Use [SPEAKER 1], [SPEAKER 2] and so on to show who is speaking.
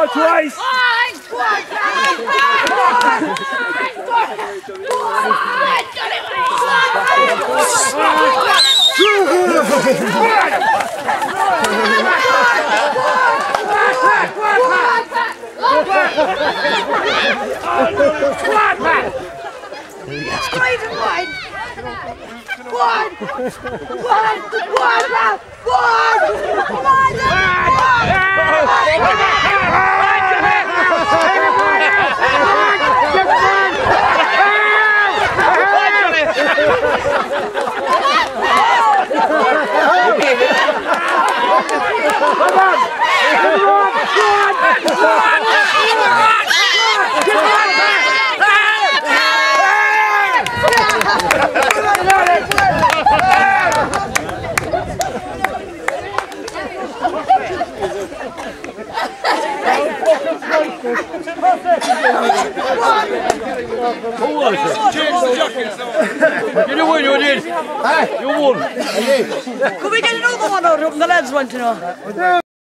[SPEAKER 1] twice.
[SPEAKER 2] You won, you did. You won.
[SPEAKER 3] Could we get another one out of them? The lads want to know.